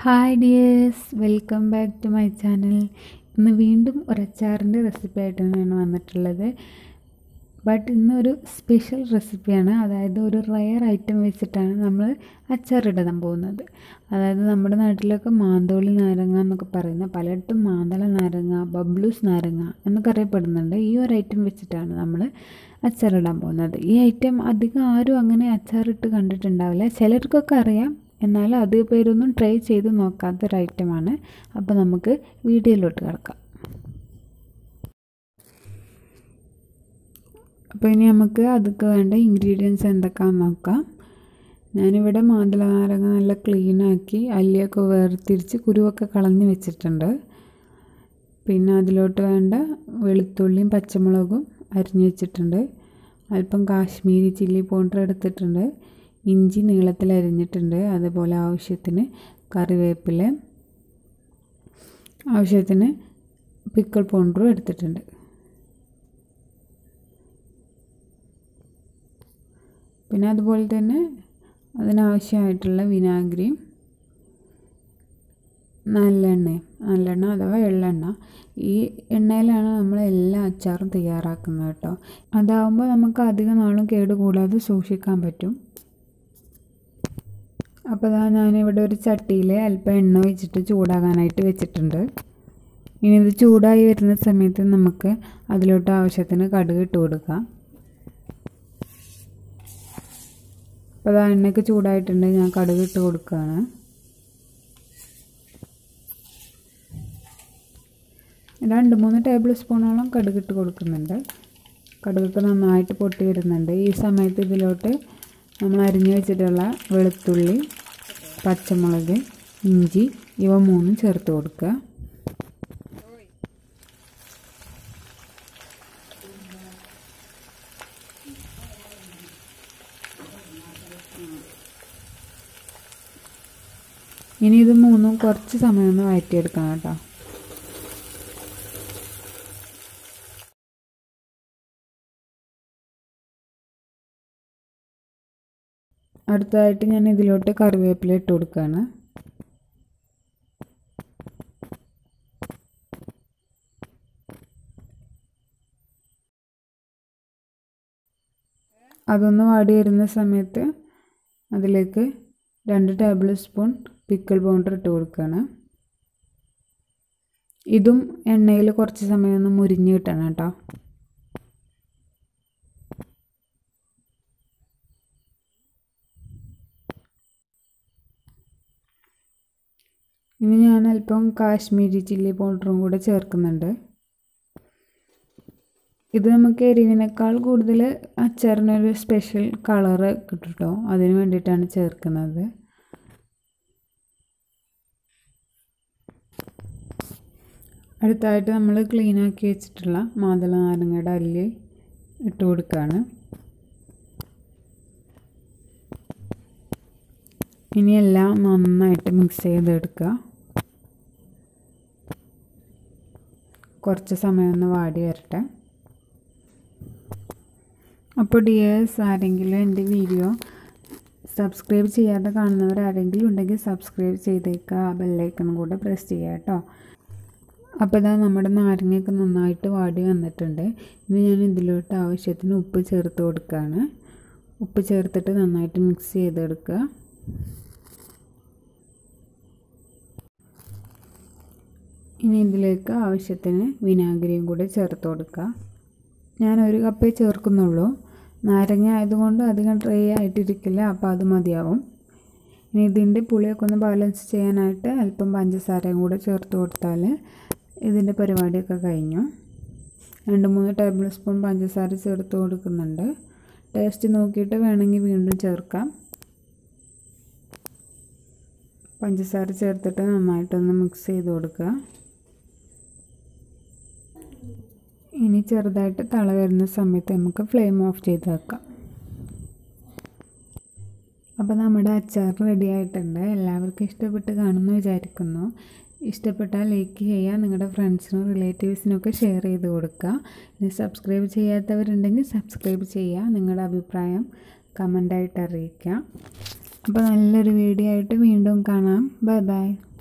Hi dears, welcome back to my channel. ഇന്ന് വീണ്ടും ഒരു അച്ചാറിൻ്റെ റെസിപ്പി ആയിട്ടാണ് ഞാൻ വന്നിട്ടുള്ളത്. ബട്ട് ഇന്നൊരു സ്പെഷ്യൽ റെസിപ്പിയാണ്. അതായത് ഒരു റയർ ഐറ്റം വെച്ചിട്ടാണ് നമ്മൾ അച്ചാറിടാൻ പോകുന്നത്. അതായത് നമ്മുടെ നാട്ടിലൊക്കെ മാന്തോളി നാരങ്ങ എന്നൊക്കെ പറയുന്ന, പലയിടത്തും മാന്തള നാരങ്ങ, ബബ്ലൂസ് നാരങ്ങ എന്നൊക്കെ അറിയപ്പെടുന്നുണ്ട്. ഈ ഒരു ഐറ്റം വെച്ചിട്ടാണ് നമ്മൾ അച്ചാറിടാൻ പോകുന്നത്. ഈ ഐറ്റം അധികം ആരും അങ്ങനെ അച്ചാറിട്ട് കണ്ടിട്ടുണ്ടാവില്ല. ചിലർക്കൊക്കെ അറിയാം, എന്നാൽ അത് പേരൊന്നും ട്രൈ ചെയ്ത് നോക്കാത്തൊരു ഐറ്റമാണ്. അപ്പോൾ നമുക്ക് വീഡിയോയിലോട്ട് കിടക്കാം. അപ്പോൾ ഇനി നമുക്ക് അതൊക്കെ വേണ്ട ഇൻഗ്രീഡിയൻസ് എന്തൊക്കെയാണെന്ന് നോക്കാം. ഞാനിവിടെ മാന്തള നാരങ്ങ നല്ല ക്ലീനാക്കി അല്ലിയൊക്കെ വേർതിരിച്ച് കുരുവൊക്കെ കളഞ്ഞ് വെച്ചിട്ടുണ്ട്. പിന്നെ അതിലോട്ട് വേണ്ട വെളുത്തുള്ളിയും പച്ചമുളകും അരിഞ്ഞ് വെച്ചിട്ടുണ്ട്. അല്പം കാശ്മീരി ചില്ലി പൗഡർ എടുത്തിട്ടുണ്ട്. ഇഞ്ചി നീളത്തിൽ അരിഞ്ഞിട്ടുണ്ട്. അതുപോലെ ആവശ്യത്തിന് കറിവേപ്പില, ആവശ്യത്തിന് പിക്കിൾ പൗഡറും എടുത്തിട്ടുണ്ട്. പിന്നെ അതുപോലെ തന്നെ അതിനാവശ്യമായിട്ടുള്ള വിനാഗിരിയും നല്ലെണ്ണ അഥവാ എള്ളെണ്ണ. ഈ എണ്ണയിലാണ് നമ്മൾ എല്ലാ അച്ചാറും തയ്യാറാക്കുന്നത് കേട്ടോ. അതാവുമ്പോൾ നമുക്ക് അധികം നാളും കേടുകൂടാതെ സൂക്ഷിക്കാൻ പറ്റും. അപ്പോൾ ഞാനിവിടെ ഒരു ചട്ടിയിൽ അല്പം എണ്ണ ഒഴിച്ചിട്ട് ചൂടാകാനായിട്ട് വെച്ചിട്ടുണ്ട്. ഇനി ഇത് ചൂടായി വരുന്ന സമയത്ത് നമുക്ക് അതിലോട്ട് ആവശ്യത്തിന് കടുക് ഇട്ട് കൊടുക്കാം. അപ്പോൾ എണ്ണയൊക്കെ ചൂടായിട്ടുണ്ട്, ഞാൻ കടുക് ഇട്ട് കൊടുക്കുകയാണ്. രണ്ട് മൂന്ന് ടേബിൾ സ്പൂണോളം കടുക് ഇട്ട് കൊടുക്കുന്നുണ്ട്. കടുകൊക്കെ നന്നായിട്ട് പൊട്ടി വരുന്നുണ്ട്. ഈ സമയത്ത് ഇതിലോട്ട് നമ്മൾ അരിഞ്ഞു വെച്ചിട്ടുള്ള വെളുത്തുള്ളി, പച്ചമുളക്, ഇഞ്ചി ഇവ മൂന്നും ചേർത്ത് കൊടുക്കുക. ഇനി ഇത് മൂന്നും കുറച്ച് സമയം ഒന്ന് വഴറ്റിയെടുക്കണം കേട്ടോ. അടുത്തതായിട്ട് ഞാൻ ഇതിലോട്ട് കറിവേപ്പില ഇട്ട് കൊടുക്കുകയാണ്. അതൊന്ന് വാടി വരുന്ന സമയത്ത് അതിലേക്ക് 2 ടേബിൾ സ്പൂൺ പിക്കിൾ പൗഡർ ഇട്ട് കൊടുക്കുകയാണ്. ഇതും എണ്ണയിൽ കുറച്ച് സമയം ഒന്ന് മുരിഞ്ഞ് കിട്ടണം കേട്ടോ. ഇനി ഞാൻ അല്പം കാശ്മീരി ചില്ലി പൗഡറും കൂടെ ചേർക്കുന്നുണ്ട്. ഇത് നമുക്ക് എരിവിനേക്കാൾ കൂടുതൽ അച്ചാറിനൊരു സ്പെഷ്യൽ കളറ് കിട്ടും കേട്ടോ. അതിന് വേണ്ടിയിട്ടാണ് ചേർക്കുന്നത്. അടുത്തായിട്ട് നമ്മൾ ക്ലീനാക്കി വെച്ചിട്ടുള്ള മാതള നാരങ്ങയുടെ അല്ലി ഇട്ട് കൊടുക്കുകയാണ്. ഇനി എല്ലാം നന്നായിട്ട് മിക്സ് ചെയ്തെടുക്കുക. കുറച്ച് സമയം ഒന്ന് വാടി വരട്ടെ. അപ്പോൾ ഡിയേഴ്സ്, ആരെങ്കിലും എൻ്റെ വീഡിയോ സബ്സ്ക്രൈബ് ചെയ്യാതെ കാണുന്നവർ ആരെങ്കിലും ഉണ്ടെങ്കിൽ സബ്സ്ക്രൈബ് ചെയ്തേക്കുക. ആ ബെല്ലൈക്കൺ കൂടെ പ്രസ് ചെയ്യുക കേട്ടോ. അപ്പോൾ ഇതാ നമ്മുടെ നാരങ്ങയൊക്കെ നന്നായിട്ട് വാടി വന്നിട്ടുണ്ട്. ഇനി ഞാൻ ഇതിലോട്ട് ആവശ്യത്തിന് ഉപ്പ് ചേർത്ത് കൊടുക്കുകയാണ്. ഉപ്പ് ചേർത്തിട്ട് നന്നായിട്ട് മിക്സ് ചെയ്തെടുക്കുക. ഇനി ഇതിലേക്ക് ആവശ്യത്തിന് വിനാഗിരിയും കൂടി ചേർത്ത് കൊടുക്കുക. ഞാൻ 1 കപ്പേ ചേർക്കുന്നുള്ളൂ. നാരങ്ങ ആയതുകൊണ്ട് അധികം ഡ്രൈ ആയിട്ടിരിക്കില്ല, അപ്പോൾ അത് മതിയാവും. ഇനി ഇതിൻ്റെ പുളിയൊക്കെ ഒന്ന് ബാലൻസ് ചെയ്യാനായിട്ട് അല്പം പഞ്ചസാരയും കൂടെ ചേർത്ത് കൊടുത്താൽ ഇതിൻ്റെ പരിപാടിയൊക്കെ കഴിഞ്ഞു. 2-3 ടേബിൾ സ്പൂൺ പഞ്ചസാര ചേർത്ത് കൊടുക്കുന്നുണ്ട്. ടേസ്റ്റ് നോക്കിയിട്ട് വേണമെങ്കിൽ വീണ്ടും ചേർക്കാം. പഞ്ചസാര ചേർത്തിട്ട് നന്നായിട്ടൊന്ന് മിക്സ് ചെയ്ത് കൊടുക്കുക. ഇനി ചെറുതായിട്ട് തള വരുന്ന സമയത്ത് നമുക്ക് ഫ്ലെയിം ഓഫ് ചെയ്ത് വെക്കാം. അപ്പോൾ നമ്മുടെ അച്ചാർ റെഡി ആയിട്ടുണ്ട്. എല്ലാവർക്കും ഇഷ്ടപ്പെട്ട് കാണുമെന്ന് വിചാരിക്കുന്നു. ഇഷ്ടപ്പെട്ടാൽ ലൈക്ക് ചെയ്യുക, നിങ്ങളുടെ ഫ്രണ്ട്സിനും റിലേറ്റീവ്സിനൊക്കെ ഷെയർ ചെയ്ത് കൊടുക്കുക. ഇനി സബ്സ്ക്രൈബ് ചെയ്യാത്തവരുണ്ടെങ്കിൽ സബ്സ്ക്രൈബ് ചെയ്യുക. നിങ്ങളുടെ അഭിപ്രായം കമൻ്റായിട്ട് അറിയിക്കുക. അപ്പോൾ നല്ലൊരു വീഡിയോ ആയിട്ട് വീണ്ടും കാണാം. Bye by.